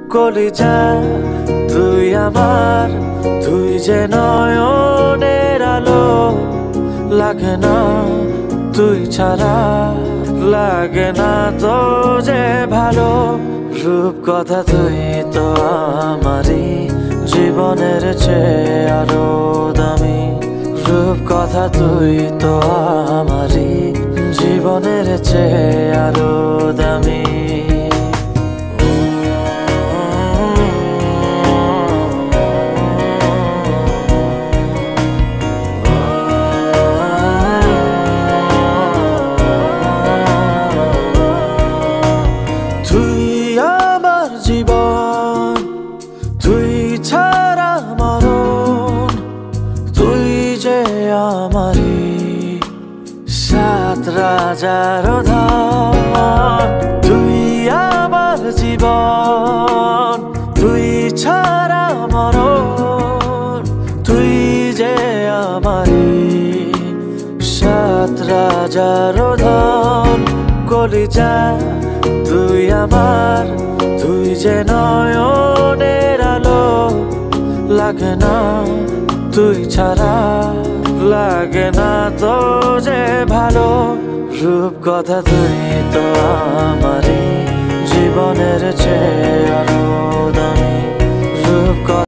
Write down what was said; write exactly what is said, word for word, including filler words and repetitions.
কলিজা তুই আমার, তুই যে নয়নের আলো, লাগে না তুই ছাড়া, লাগে না তো যে ভালো। রূপ কথা তুই তো আমারই, জীবনের চেয়ে আরো দামি। রূপ কথা তুই তো আমারই, জীবনের চেয়ে আরো দামি। তুই আমার জীবন, তুই ছাড়া মরণ, তুই যে আমারই সাত রাজার ধন। তুই আমার জীবন, তুই ছাড়া মরণ, তুই যে আমারই সাত রাজার ধন। কলিজা তুই আমার, তুই যে নয়নের আলো, লাগে না তুই ছাড়া, লাগে না তো যে ভালো। রূপ কথা তুই তো আমারই, জীবনের চেয়ে আরো